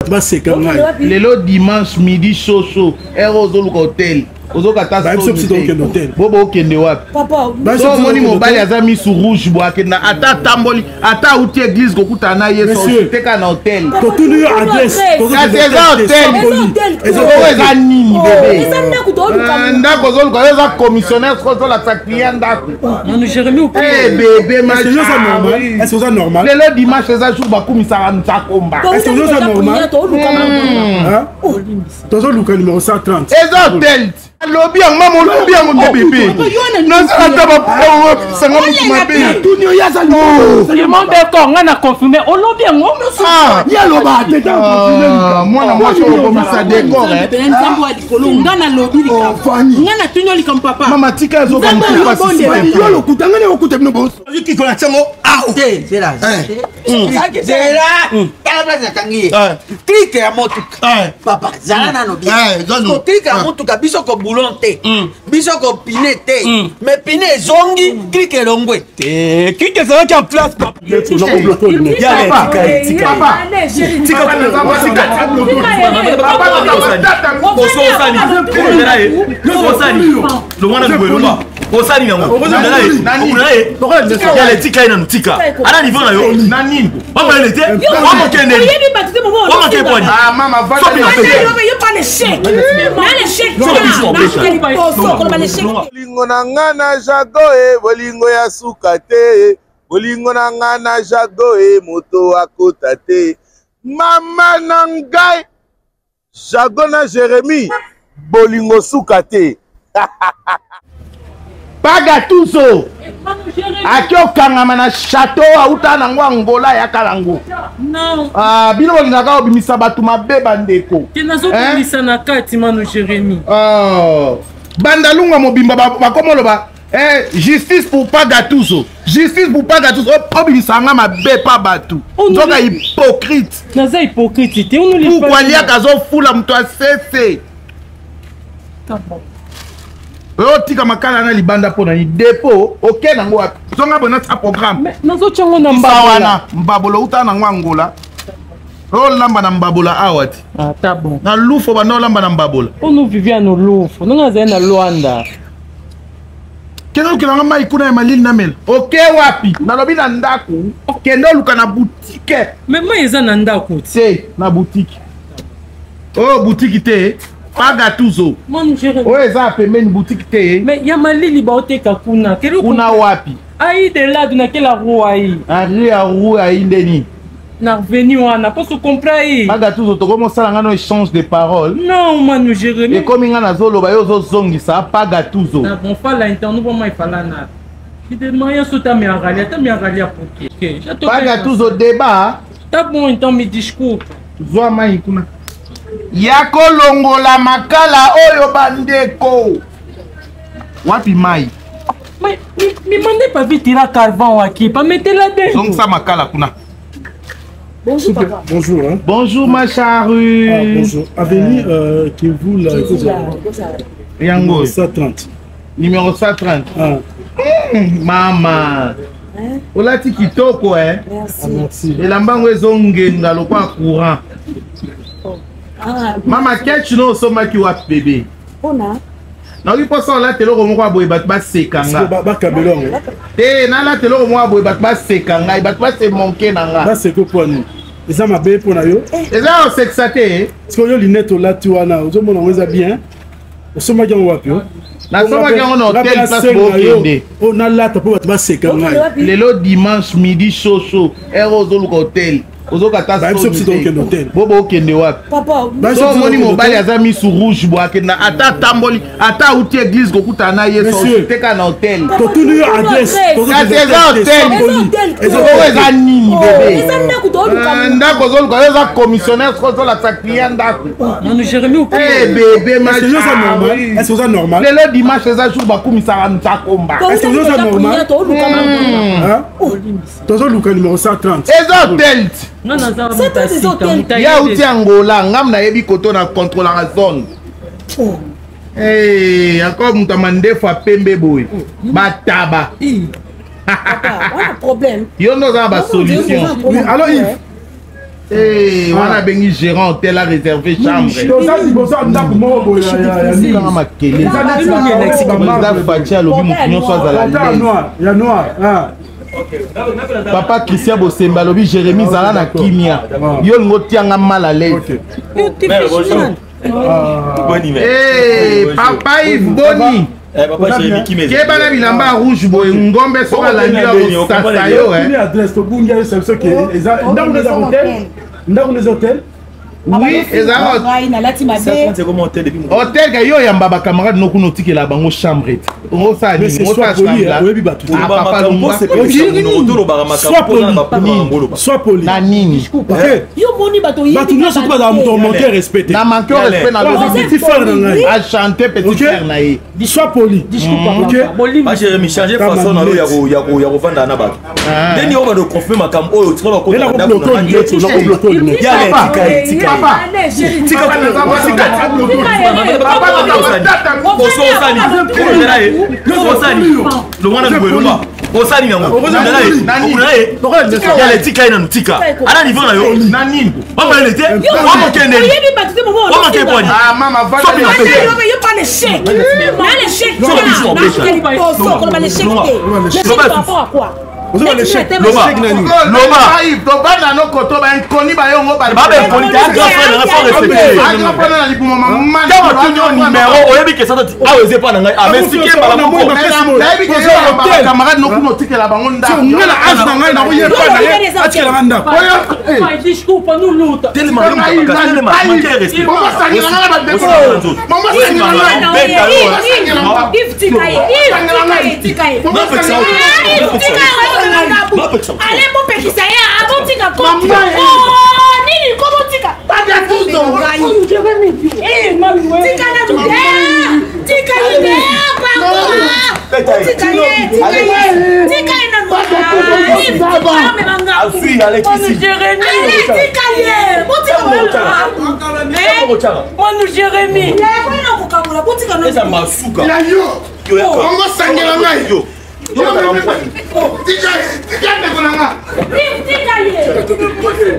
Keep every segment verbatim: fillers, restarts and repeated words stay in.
va se calmer. Le dimanche midi chaud chaud. Erozo l'hôtel. Ozo kata so hôtel. Bobo kende wapi? Papa, so moni mobali azami sur rouge bo akenda ata tamboli ata uti église kokuta na yeso teka na hôtel. To tunu yo adresse. Ka teza hôtel. Ezo eza nini bébé? Eza ndako to luka. Ndako zo luka eza commissionnaire so la client ndako. Non Jérémy ou eh bébé ma c'est ça normal. Est-ce que ça normal? Le dimanche eza jour bakumisaka ntakomba. Est-ce que ça normal? Hein? To zo luka numéro cent trente. Eza hôtel. Lobby en maman, lobby en mon bébé. Non, ça va pas. Ça va pas bébé. Tout n'y a pas. Le monde d'accord, on a confirmé. On lobby en moi. Ah, il y a l'oba. Moi, moi, je suis comme ça décor. On a lobby. On a tenu comme papa. Maman, tika zo comme papa. Yo lo kuta ngane o kuta mno. Qui connaît tango? Ah, c'est c'est là. C'est là. Kala place tangi. Clique à motuka. Papa, zala na no bien. Clique à motuka biso ko boulon te. Biso ko pine te. Mais pine zongi, clique longwe. Te, clique ça qui en place papa. Il y a les tika tika. Papa. Tika tika. Osani yango. Nani? Ya le tika ina tika. Ana niveau na yo. Nani? Mama ele te. Mama kende. Mama ke poni. Ah mama va. So bien fait. Il pas les chèques. Na les chèques. Bolingo na ngana jago e bolingo ya suka te. Bolingo na ngana jago e moto akota te. Mama na ngai jago na Jérémy bolingo suka te. Pagatuso akio kangama na château auta na ngwa ngola ya kalango. Non. Ah bino bolingaka obimisa batu mabe bandeko. Kenazo komisa na kati manu Jérémy. Oh. Bandalunga mobimba bakomolo ba eh justice pour Pagatuso. Justice pour Pagatuso obimisa nga mabe pa batu. Nzoka hypocrite. Naza hypocrite te on nous pourquoi lia kazo fula mto asese. D'accord. Oh tika makala na libanda pona ni dépôt OK nango wapi zonga bona ta programme nazo tchango na mbabola mbabolo uta na ngwangola oh lamba na mbabola awati ah ta bon na lufo ba no lamba na mbabola on nous vivait no lufo nonga za na Luanda keno kila ngama ikuna malili na mel OK wapi na lobi na ndako kendo luka na boutique mais moi eza na ndako c'est na boutique oh boutique te Pagatuso. Mon Jérémy. Oh, eza pembeni boutique te. Mais ya malili ba oteka kuna. Kuna wapi? Aïe de là de quelle rue aïe. Ari a rue aïe ndeni. Na revenu wana pas se comprendre. Pagatuso to comme ça ngano échange de paroles. Non, mon Jérémy. Et comme ngana zolo ba yo zo zongi ça Pagatuso. Na bon fa la internet pour moi il fallait na. Il demande sur ta mi aralia, ta mi aralia pour qui? Pagatuso débat. Ta bon temps mi discours. Zoa mai kuna. Yako longola makala oyo bandeko. Wapi mai? Mais mi mande pas vite ira carvan waki, pas mettre la dedans. Donc ça makala kuna. Bonjour papa. Bonjour hein. Bonjour ma charrue. Ah, bonjour. Avenue euh, qui vous la Yango cent trente. Numéro cent trente. Ah. Mmh, maman. Hein? Olati kitoko hein. Merci. Ah, merci. Et lambango ezongenga lokwa courant. Ah, Mama catch no so maki wa bébé. ona. Na wi poso la telo ko moko boy bat ba sekanga. Ba ba kabelong. Eh na la telo ko moko boy bat ba sekanga, bat ba se monke nanga. Ba se ko poni. Eza mabe pona yo. Eza o sexate. Parce que yo linette la tu wana, ozo mona weza bien. Osoma jango wapi yo? Na soma jango na hôtel place bo kende. O na lata po bat ba sekanga. Lelo dimanche midi chaud chaud. Erozo lu hôtel. Ozo kata so hôtel. Bobo kende wapi? Papa, so moni mobali azami sur rouge bo akenda ata tamboli ata uti église kokuta na yeso teka na hôtel. To tunu yo adresse. Ka teza hôtel. Ezo eza nini bébé? eza ndako to luka. Ndako zo luka eza commissionnaire so la client ndako. Non Jérémy ou eh bébé ma Est-ce que ça normal? Est-ce que ça normal? Le dimanche eza jour bakumisaka ntakomba. Est-ce que ça normal? Hein? To zo luka numéro cent trente. Eza hôtel. Non, non, ça ya uti Angola ngam na yebi koto na contrôle la zone. Eh, encore muta mandefa pembe boy. Bataba. Papa, on a problème. Yo no za ba solution. Oui, alors Yves. Eh, on a bengi gérant hôtel à réserver chambre. Ça dit bon ça ndako moko ya ya ni kanga makele. Ça dit ça fatia lobi mukunyo soit à la l'aise. Noir, ya noir. Ah. Papa Christian Bosemba lobi Jérémy Zala na kimia. Yo ngotianga mal à l'aise. Eh, papa Yves Boni. Papa Jérémy qui me. Kebana bilamba rouge boy ngombe soka la ndio sasa yo eh. Ni adresse to bunga c'est ce que ndako les hôtels. Ndako les hôtels. Oui, ezalo. C'est comment hôtel depuis mon. Hôtel ka yo yamba ba camarade no kuno tikela bango chambre. On ça ni on ça chambre. Oui, ba tout. Papa Lumba c'est pas soit poli. Soit poli. Na nini? Yo moni bato yi. Bato nyonso to ba mu manquer respecté. Na manquer respect na petit frère na ngai. A chanter petit frère na ye. Soit poli. OK. Pas Jérémy changer façon na ya ko ya ko ya ko vanda na bato. Deni o ba do confirmer makam o tu va ko na na ko bloquer ni. Ya le tika tika. Papa. Tika ko na ba tika. Papa na ko sani. Ko sani. Le mwana de Belomba. Osani yango. Nani? Nani? Ya le tika ina nutika. Ana niveau na yo. Nani? Mama ele te. Mama kende. Mama ke kwani. Ah mama va. Yo pas les chèques. Na les chèques. Non, non, les chèques. Les chèques par rapport à quoi? Vous avez les chèques. Loma. Loma. Toba na no koto ba nkoni ba yo ngo ba. Ba be polika grand frère na faut respecter. Ah grand frère na libumo mama. Kama tunyo numéro oyebi ke sata aweze pa na ngai. Amesike ba la moko. Na yebi ke ba camarade no kuno tikela bango nda. Ngala as na ngai na ko ye pa na ye. Atikela nda. Oyo. Desculpa no luta. Tellement tellement manquer respect. Mama sangela na ba deko. Mama sangela na ba deko. If tikaye. If tikaye. Non fait ça. Allez mon père qui ça y est, avant tika comme oh nini comment tika pas de tout donc eh maman tika na tout tika ide pardon tika ye tika ye tika na baba mais manga afi avec ici Jérémy tika ye bon tika moi nous Jérémy là quoi na kokabula bon tika na ça masuka ya yo mama sangela ngai yo Tika, tika ne konanga. Tika ye.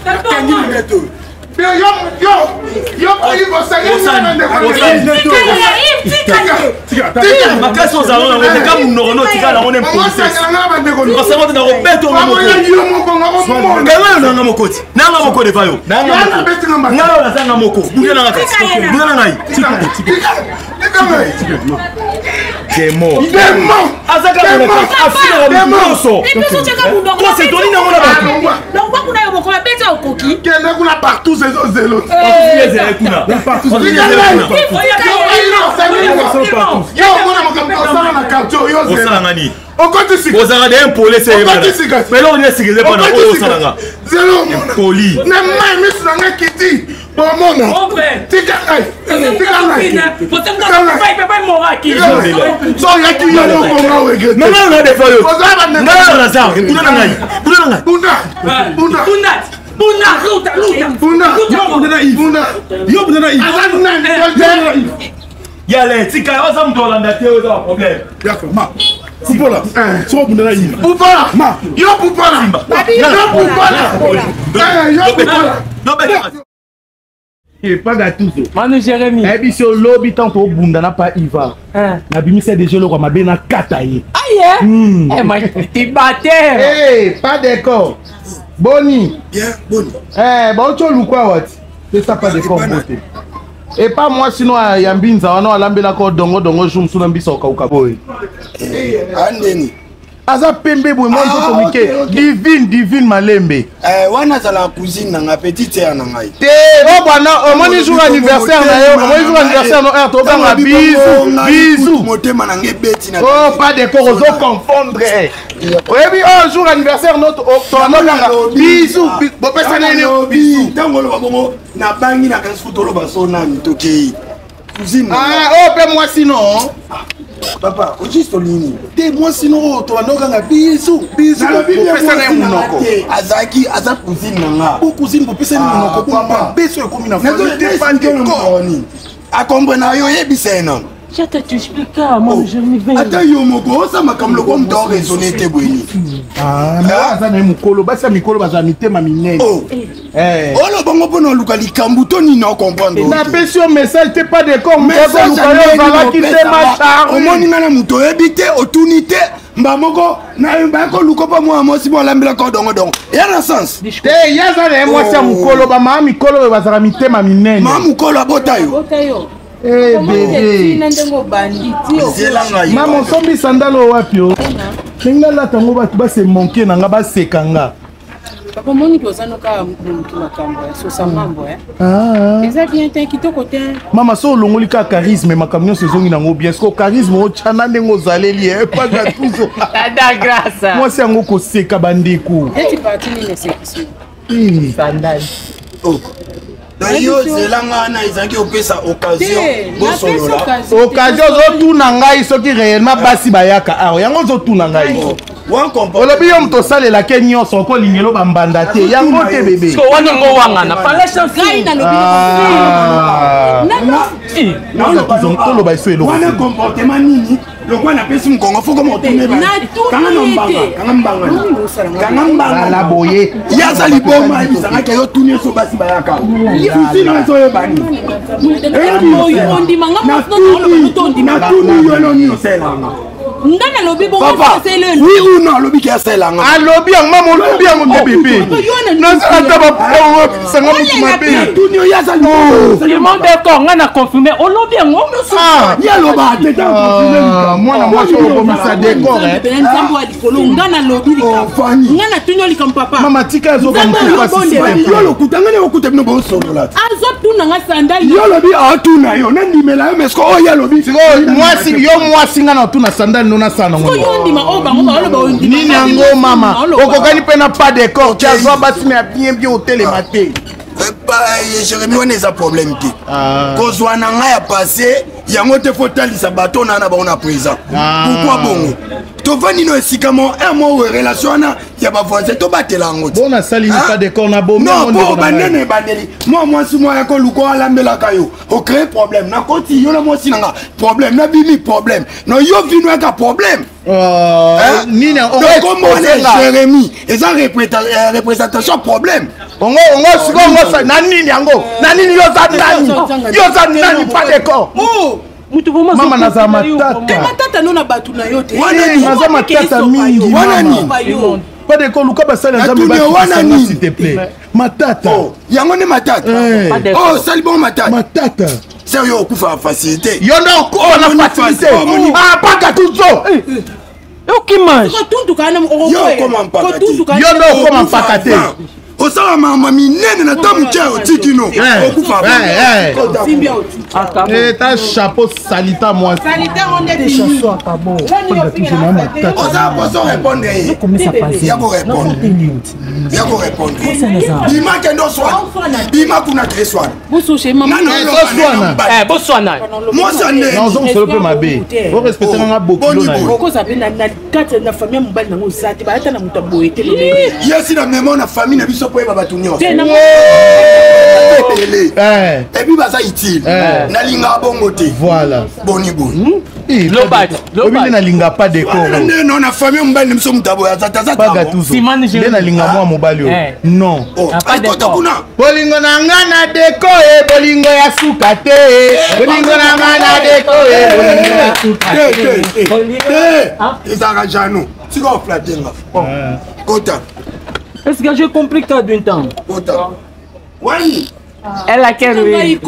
Yo yo yo yo pali bosanga ne konanga. Tika tika tika. Makaso za wana ngone kama mnono tika na ngone police. Parce que na robeto ngamo. Ngamo na ngamo koti. Na ngamo kodi fayo. Na ngamo beti ngamba. Ngalo na sanga moko. Buya na ngaka. Buya na ngai. Tika tika. Tika ngai. Demo. Demo. Azaka na afina na mboso. Epeso chaka mundo. Ko se toni na ngona ba. Donc kwa kuna yoboko ba beta okoki. Kende kuna partout ces zélo. Partout les kuna. Partout. Yo mona makambo na quartier yo zélo. Osala ngani. Okoti sika. Ozala de impolé c'est. Okoti sika. Mais là on est sécurisé pendant o osala nga. Zélo. Poli. Na mai misu na nga kiti. Bomona. Tika ngai. Tika ngai. So ya ki yo mo ko ngawe ke. Non non non de fayo. Non non non ça. Bunda na ngai. Bunda na ngai. Bunda. Bunda. Bunda. Bunda luta luta. Bunda. Yo bunda na Yves. Bunda. Yo bunda na Yves. Azan na Yves. Yale tika oza mtu olanda te oza problème. D'accord, ma. Poupola. So bunda na Yves. Poupola. Ma. Yo poupola. Yo poupola. Eh yo poupola. Non mais et pas gatuzo. Manu Jérémy. Eh bi sur lobby tant au bunda na pas Iva. Hein. Na bimisa déjà le mabe na kataye. Aïe. Eh moi t'es batté. Eh, pas d'accord. Boni. Bien, Boni. Eh, bon tu lu quoi what? C'est ça pas d'accord beauté. Et pas moi sinon ya mbinza wana alambela ko dongo dongo jum suna mbisa okauka boy. Eh, andeni. Aza pembe boy moi je communiquer. Divine, divine malembe. Eh, wana za la cousine na petite ya na ngai. Te, oh bwana, au moins jour anniversaire na yo, au moins jour anniversaire no er to banga bisou, bisou. Motema na ngai beti na. Oh, pas d'accord, ozo confondre. Oyebi oh jour anniversaire no to to banga bisou, bo pesa nene bisou. Tango lo babongo na bangi na kansu to lo basona mitoke. Cousine. Ah, oh pe moi sinon. Papa, juste lini. Te moi sinon to anoka bisou, bisou. Pesa na munoko. Azaki aza cousine nanga. O cousine bo pesa na munoko papa. Beso ko mina fa. Na to defendre ko ni. Akombo na yo yebisena. Je te t'explique, moi je me vais. Attends, yo moko, ça m'a comme le gomme d'or raisonné te bouni. Ah, mais ça n'est mukolo, bah ça mikolo bah ça mité ma minée. Oh, eh. Oh le bon bon le lukali kambuto ni non comprendre. Na pétion message t'es pas d'accord, mais ça ça qui te machin. Au moins ngana muto ebité autunité. Mbamoko na mbako lukopa moi moi si bon lambela ko dongo dongo. Ya na sens. Te ya za na moi ça mukolo ba ma mikolo ba za mité ma minée. Ma mukolo botayo. Botayo. Eh bébé. Maman sombi sandalo wapi o? Kinga la tango ba ba se manquer na nga ba sekanga. Papa moni ko zano ka muntu makambo so sa mambo eh. Ah. Eza bien te kitoko te. Mama so longoli ka charisme makamyo saison na ngo bien ko charisme o chana ndengo zaleli eh pas gatuzo. Da grâce. Moi c'est ngo ko seka bandeko. Eti parti ni sekisi. Eh sandal. Oh. D'ailleurs, c'est là que ils ont opé sa occasion. Occasion zo tout nangai soki réellement basi bayaka. Ah, yango zo tout nangai. Wan comprend. Olobi yom to sale la kenyo son ko lingelo bambanda te. Yango te bébé. Ko wana ngo wanga na pas la chance. Gai na lobi. Non, non, non, non, lo ba iso elo. Wana comportement nini? Le quoi na pesi mkongo faut comme tourner ba. Kanga nombanga, kanga mbanga. Kanga mbanga la boye. Ya sali boma bisanga ke yo tourner so basi bayaka. Ici na so yo bani. On dit manga mo no no no na tuni yo no ni osela. Ndana lobi bon c'est le oui ou non lobi ki asela nga. Ah lobi ang mama lobi ang mo bébé. Non ça ta ba sanga mo ma bébé. Tuni yo ya sali. Le monde d'accord, on a confirmé. On lobi ang mo. Ah, ya loba te ta confirmé. Moi na moi so ko misa décor hein. Nzambo alikolo ndana lobi likam. Ngana tunyo likam papa. Mama tika zo ba mpasi. Yo lo kutanga ne okuta bino bo solo la. Azo tuna nga sandal. Yo lobi a tuna yo nandi mela yo mesko o ya lobi. Moi si yo moi singa na tuna sandal nona sana ngo. Nini yango mama okokani pena pas décor tu as basi mais bien bien au télé maté. Jérémy on a problème qui kozwa na nga ya passé yango te faut talisa bato na na ba on a présent. Pourquoi bongo tovani no esikamo un mot relation na ya ba voisin to batela ngo. Bon na sali ni pas décor na bo non pour banene bandeli moi moi si moi ko luko alambela kayo o créer problème na koti yo na moi sinanga problème na bimi problème no yo vino ka problème. Euh nini on va comment Jérémy et ça représentation problème. On va on va siko on va na nini yango na nini yo za nani yo za nani pas décor. Mama na za matata. Matata nona batu na yote. Wana na za matata mingi. Wana ni. Pas de koluka basala nzambe ba s'il te plaît. Matata. Yango ne matata. Oh, sali bon matata. Matata. Sérieux okufa facilité. Yo na ko na facilité. Ah pas katuzo. Yo qui mange. Ko tuntu kana o. Yo comment pas. Yo no comment pas kate. Osala mama minene na tamu chao tikino. Okufa. Eh eh. Et ta chapeau salita moi. Salita on est des chapeaux pas bon. Osa poso répondre. Ya ko répondre. Ya ko répondre. Bima kendo swa. Bima kuna ke swa. Boso chez maman. Eh Botswana. Moi ça ne. Non on se peut ma bé. Faut respecter nga beaucoup là. Ko ça na na quatre na famille mbali na ngosati ba ata na mutambo ete le. Yesi na mémoire na famille na biso po ba batunyo. Eh. Et puis bah ça utile. Na linga bongo te. Voilà. Boni boni. Lobat. Lobat na linga pas décor. Non na famille mbali na biso mutabo ya tata tata. Pas gatuzo. Nde na linga moi mobali yo. Non. Pas décor. Bolingo na nga na décor e bolingo ya suka te. Bolingo na nga na décor e bolingo ya suka te. Eh. Ezaka jano. Siko flatenga. Kota. Est-ce que j'ai compris que tu as du temps? Kota. Wani. Elle a quel lui?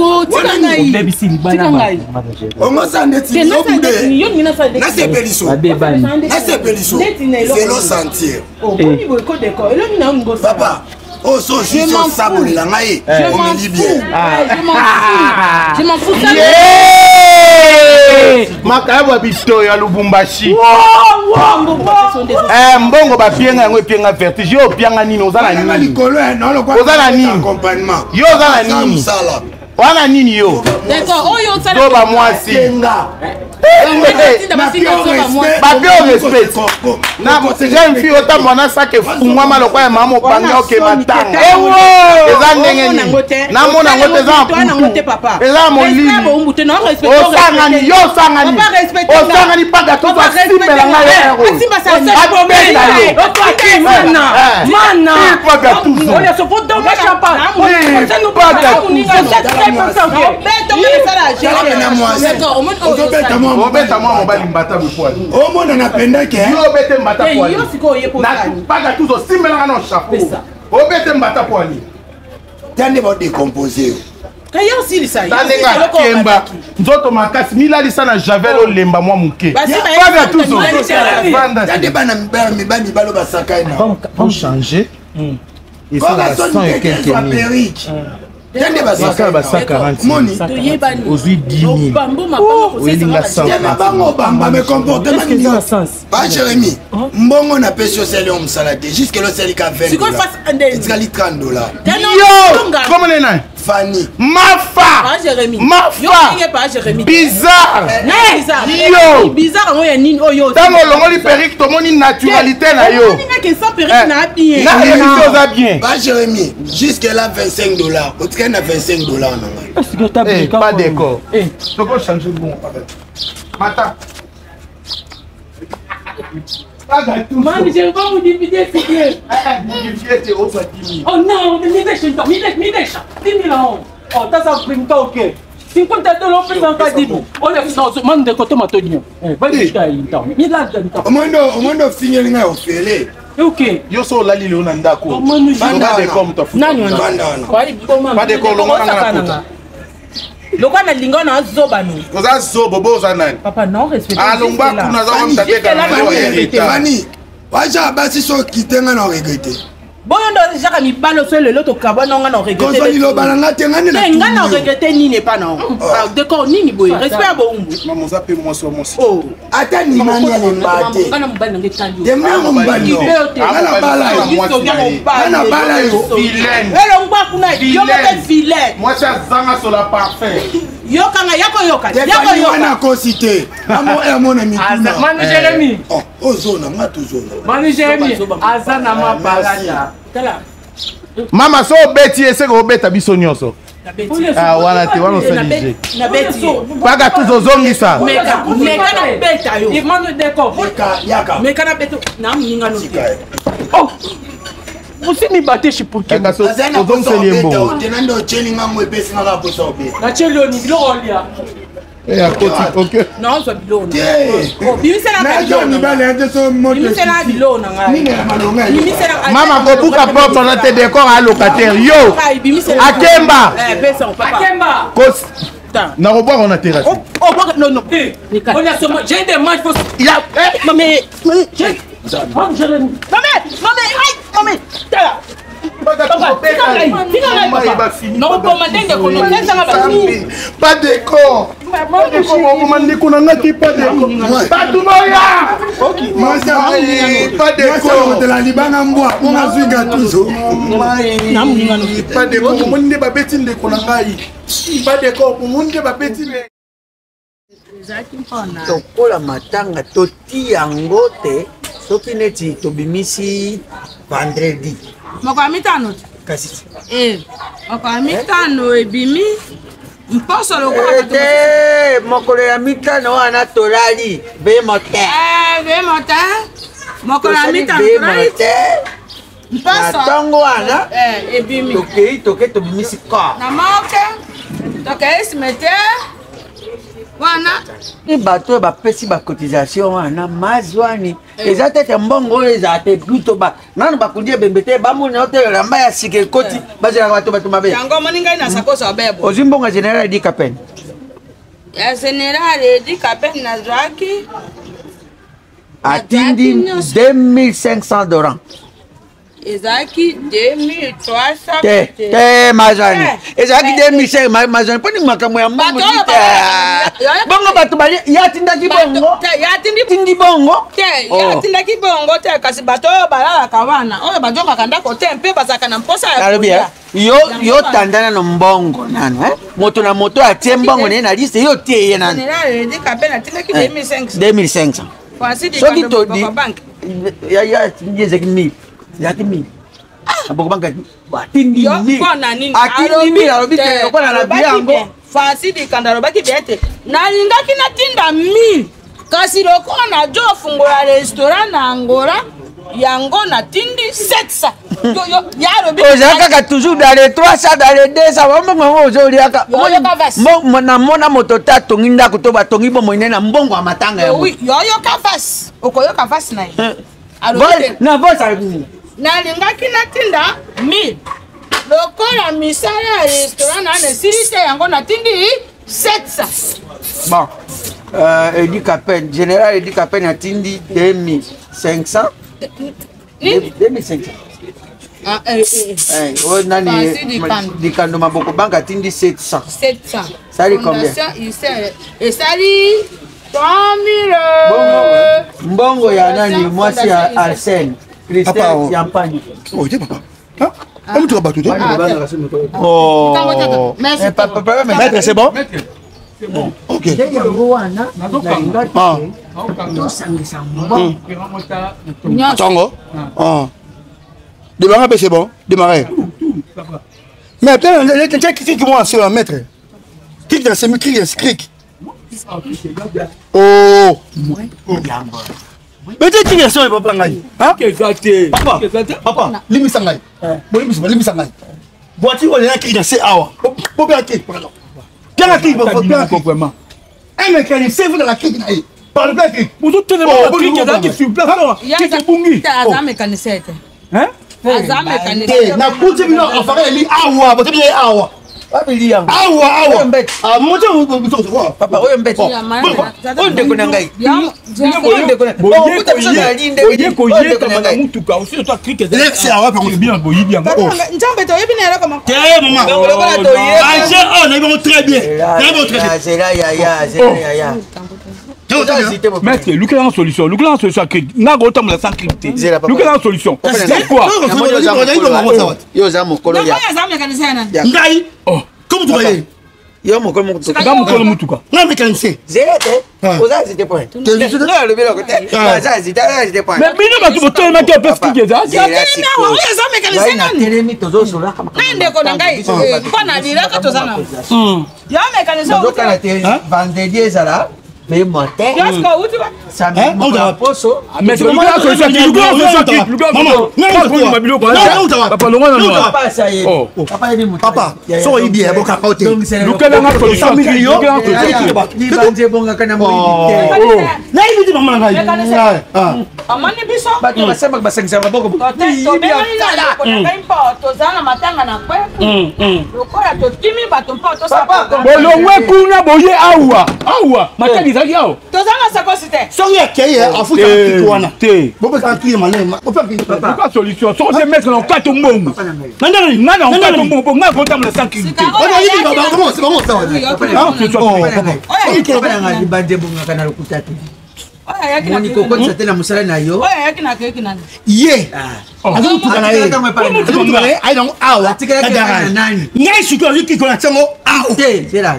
On m'a senti yo bude. Na sepeliso. Na sepeliso. Vélo sentir. Papa. Oh, so je suis sable la ngai. On me dit bien. Je m'en fous ça. Makabwa bito ya Lubumbashi. Eh mbongo ba pienga ngo pienga vertige yo pianga nini ozala nini? Ozala nini? Yo ozala nini? Wana nini yo? D'accord, oh yo ça. Toba mwasi. Babi au respect. Na jeune fille autant mona ça que fungwa maloko ya mama opanga oke matanga. Eza ndenge ni. Na mona ngote za mputu. Eza molili. Osangani yo sangani. Osangani paga to ba simela ngaya. Simba sa. Mana. Mana. Paga tuzo. On se faut dans la champagne. Ça nous paga. omona napendaki obete mbata poali napaga tuzo simelanga na chapeau obete mbata poali tande badecompose tandenga kemba nzoto makasi milalisa na javel olemba mwa moke paga tuzo tande bana mibali balo basakai na on changer et ça la cent et quelques mille tande basaka basa quarante moni ozui dix mille oyelinga cent bango bamba me comportement ni ba Jérémy mbongo na pesio sele om salade jusque le sele ka vingt dollars etikali trente dollars yo comment les nains Fanny mafa mafa bizarre yo bizarre ngo ya nini oyo tango longoli perruque tomoni naturalité na yo na bien na émission za bien ba Jérémy jusque là vingt-cinq dollars otikali na vingt-cinq dollars na eh pas d'accord eh tu peux changer bon mata Man, je vais vous diviser si bien. Oh non, mais dix mille, dix mille oh, t'as ça pris toi ok. cinquante dollars pris en cas dix. On est non, man de côté matonio. Eh, pas de chita inta. mille là dedans. Omondo, omondo fingali nga ofele. Ok. Yo so la lilo na ndako. Omondo banda de comme toi. Nani wana? Pas de kolongo na lokwa na lingo na zoba no koza zobo boza nani papa non respecte alongba kuna za wamta teka na Fanny wacha basi so kitenga na regretter boyo ndo jaka mibalo so lelo to kabona nga na regretter kozo lilo balanga tenga ni na nga na regretter nini pa non d'accord nini boy respect bo umbu maman za pe moi so moi oh ata ni mani ale mbate nga na mbali nge tandi de memo mbali ana bala yo ana bala yo vilaine elo ngba kuna yo pe vilaine moi ça zanga sur la parfait yoka nga yako yoka yako yoka na cosité amo e mona mikuna Manu Jérémy oh ozona nga tozona Manu Jérémy azana mapalata tala mama so beti ese ko beta biso nyonso ah wana te wana so dije na beti paga tuzo zongisa meka meka na beta yo Manu d'accord meka yaka meka na beto na mninga no oh Você me bateu chipuque. Kaka so ozong seliembo. Tenando chelinga mo epesi na rapo sobe. Na chelo ni bilo olia. Eh akoti OK. Non so bilo na. Oh bimisa na na jo ni bale ande so mo. Bimisa na bilo na nga. Ni na malonga. Bimisa na. Mama ko buka porte na te décor à locataire yo. Akemba. Eh pesa papa. Akemba. Kos ta na robo on a terrasse. Oh oh non non. On a seulement j'ai des matchs pour ya eh mais j'ai Manu Jérémy. Maman, maman, aïe, maman. Tala. Non, pour ma dingue, qu'on a ça pas de corps. Pas de corps, on m'a dit qu'on a pas de pas de noya. OK. Pas de corps. De la libana mboa, on a vu gatuzo. Pas de corps, on ne pas betine de konangai. Pas de corps, on ne pas betine. tokola matanga toti yango te soki neti tobimisi vendredi moko ya mitano kasi eh moko ya mitano ebimi mposo lokola te mokolo ya mitano wana tolali be mote eh be mote mokolo ya mitano tolali mposo ntango wana eh ebimi tokei toke tobimisi corps na moke tokei cimetière wana ni bato bapesi bacotisation wana mazwani eza tete mbongo oyo ezala te duto ba nano bakundi ebembe te bamona otelela mba ya sika ekoti bazelaka bato bato mabe yango moni ngai na sakoso ya bebo ozwi mbongo ya général edi kapene ya général edi kapene nazwaki atindi deux mille cinq cents dollars ezaki deux mille trois cents te te majani ezaki deux mille cinq majani poni makambo ya mbongo bongo bato bali yatindaki bongo yatindi bongo te yatindaki bongo te kasi bato oyo balalaka wana oyo bazongaka ndako te mpe bazalaka na mposa ya kolia yo yo tandana no mbongo nano eh moto na moto atie mbongo ne na liste yo tie ye nano deux mille cinq cents soki todi ya ya ezaki mille ezaki mille aboko banka atindi mille atindi mille alobi te okola na biango fasi dikanda alobaki bete nalingaki natinda mille kasi lokola najo ofungola restaurant na Angola yango natindi sept cents ozala kaka toujours dans les trois cents dans les deux cents bambongo ozoliaka namona moto te atongi ndako to batongi bomoi ne na mbongo ya matanga yoyoka vasi okoyoka vasi na ye na vosa nalingaki natinda mille lokola misala ya restaurant na nesili te yango natindi sept cents bon Edi Kapen général Edi Kapen atindi deux mille cinq cents deux mille cinq cents ah eh eh oh nani dikando maboko banka atindi sept cents sept cents sali combien et sali trois mille mbongo ya nani mwasi ya Arsène Christelle Yampani oh je papa hein comment tu vas battre toi oh maître c'est bon c'est bon ok ah Tango ah démarrer c'est bon démarrer mais attends qui qui moi c'est un maître qui dans ce micro il cric oh mais tu qui sont papa ngai hein papa papa limisa ngai bon limisa limisa ngai voiture on est qui dans ces hours pour bien qui pardon bien qui pour bien vraiment un mécanicien c'est vous dans la cric ngai parle bien qui pour tout tellement cric dans qui sur place qui te bungi azam mécanicien hein azam mécanicien na kuti bino afare li awa bote bien awa abili yango awa awa ah moto papa oyo mbeti oyo ndeko na ngai oyo ndeko na okuta biso na linde oye koyeka na mutuka aussi toi cricket c'est awa pa bien boyi bien oh nzambe to yebi na kama te maman anje oh na bien très bien na bien très bien c'est là ya ya c'est là ya ya maître Lucas a une solution Lucas a une solution n'a pas autant de sans crypté Lucas a une solution c'est quoi yo za mokolo ya ngai oh comment tu vas yo mokolo mutuka nga mokolo mutuka nga mécanicien zete oza zete point te le le belo côté oza zete zete point mais bino ba tu to ma te parce que ça ya tena wa oyo za mécanicien na telemi tozo sola kama nande ko ngai pona dira ka to zana ya mécanicien ozo kana te vendredi ezala mais monter ça me va poso mais c'est comment la solution qui Lucas solution qui Lucas maman non ma bilo quoi papa le moi non papa ça y est papa il est papa so il bien boka côté Lucas la solution Lucas il va dire bon kana mo na il dit maman ngai ah amani biso ba to basema ba cinq cents boko to be na ko na impo to zana matanga na kwe lokola to kimi bato mpo to sa bolongwe kuna boye awa awa matagi zaki yao to zana sa kosite so ya keye afuta kwana te bobo ka kiri malema o pa kiri pas solution so se mettre dans quatre mbongo nanda nanda on quatre mbongo nga ko tamla sans crypté on a dit baba comment c'est comment ça ah c'est ça oh il va nga libande bonga kana lokutatu moni ko ko tena musala na yo oya yakina kekina ye azu tukana ye azu tukana ye ai donc awa tikela kana nani ngai shuko yiki ko na tsango awa te zera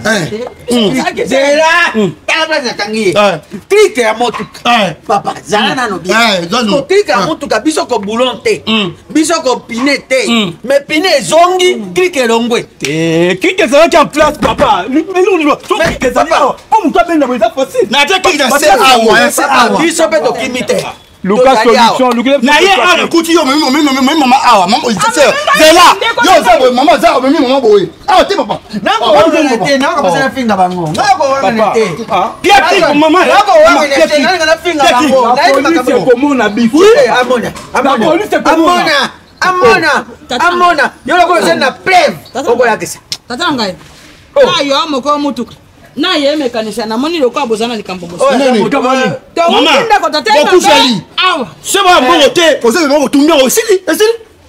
zera kala plaza kangi trick ya motuka papa zala nano bi ko trick ya motuka biso ko boulon te biso ko pine te mais pine zongi trick elongwe te trick ça qui en place papa mais nous so trick ça pas comme toi ben na ça facile na te trick na c'est awa papa biso pe to kimite Lucas solution Lucas na ye ara kuti yo memi memi memi mama awa mama c'est zela yo za mama za memi mama boy awa te papa na ko wana te na ko pasana finga bango na ko wana te pia ti mama na ko wana te na na finga bango na ko c'est comment na bifu amona amona amona amona yo lo ko na preuve oko yakisa tata ngai na yo moko mutuka na ye mécanicien na moni loko abozana likambo boso mama bokufeli awa c'est bon bon te poser bon tumia aussi esili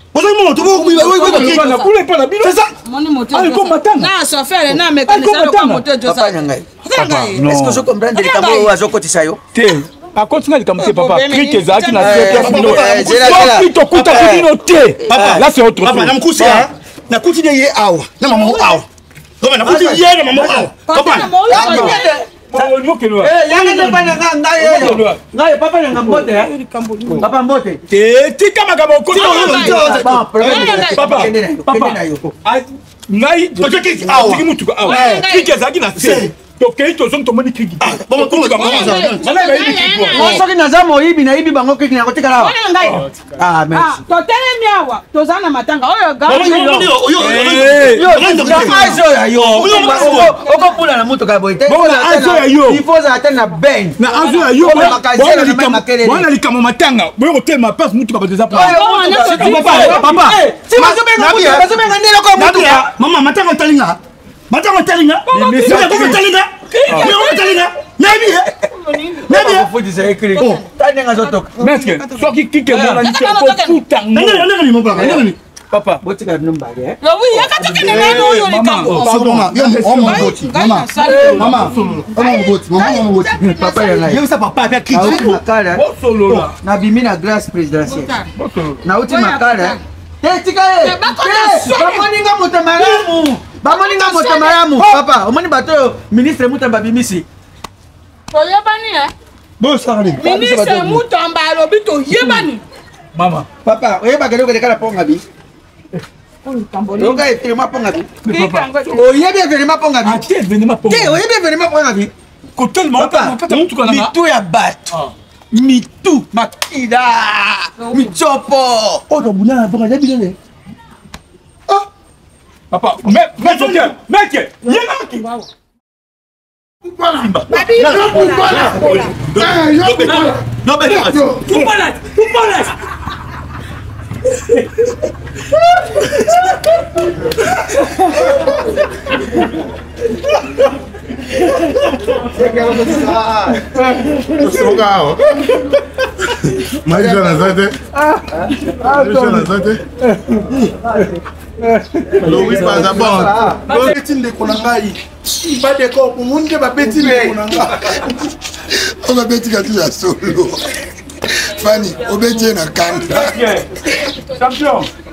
Ozomona to ko kuiba oui oui na kule pa na bino. C'est ça. Moni moteur. Ah, comme matanga. Na chauffeur na mécanicien ko moteur jo ça. Est-ce que je comprends de kambo azokotisa yo? Te. A continue comme c'est papa. Cri que Zaki na fait bino. Papa, to kuta bino te. Papa, là c'est autre chose. Papa, na mkusi ha. Na kuti de ye awa. Na mama awa. Comme na kuti ye na mama awa. Papa. Bon, nous que nous. Eh, yanga ne pa na ngai. Ngai papa na mbote ha. Papa mbote. Te tika makabo ko. Papa, papa. Ngai to kiki awa. Kiki mutuka awa. Kiki Zaki na se. Tokei tozongi tomoni kriki. Bon, comment comment soki naza moyibi nayibi bango kriki na kotikala awa. Ah, merci. Totelemi awa, toza na matanga oyo gabi. Azo ya yo. Okopula na moto ka boite. Azo ya yo. Il faut atteindre na ben. Na azo ya yo. Wana likamo matanga. Boyo kotelema passe mutuka bateza pa. Papa, papa. Si mazobenga mutuka, mazobenga ndelo ko mutuka. Mama, matanga talinga. Matanga talinga. Matanga talinga. Mais talinga. Nabi. Nabi. Faut dire écrit. Talinga zotok. Meske, soki kike mwana ni ko puta. Nanga nanga ni mbaba. Nanga papa, botika numba ye. Yo oui, yakatoke na nano yo likambo. Mama, yo mama boti. Mama. Mama. Mama boti. Mama boti. Papa yana. Yo sa papa avec qui? Makala. Bosolola. Na bimi na grâce présidentielle. Na uti makala. Tetika ye. Bamoninga moto malamu. Bamoninga moto malamu. Papa, omoni bato ministre Mutamba bimisi. Toyebani eh. Bon sarali. Ministre Mutamba alobi toyebani. Mama. Papa, oyeba kele ko dekala ponga bi. Oga evenema ponga bi. Oyebi evenema ponga bi. Ati evenema ponga. Te, oyebi evenema ponga bi. Ko tellement papa, mitu ya bato. Mitu makida. Michopo. Odo buna ponga ya bilele. Papa, mais mais OK. Mec, yena ki. Voilà. Babi, voilà. Non mais tu parles, tu parles. Maisha na zate. Maisha na zate. Louis pas bon. Lo betinde konangai. Ba de ko munde ba betinde konanga. On va betika tu ya solo. Fanny, obedie na kanda. Champion.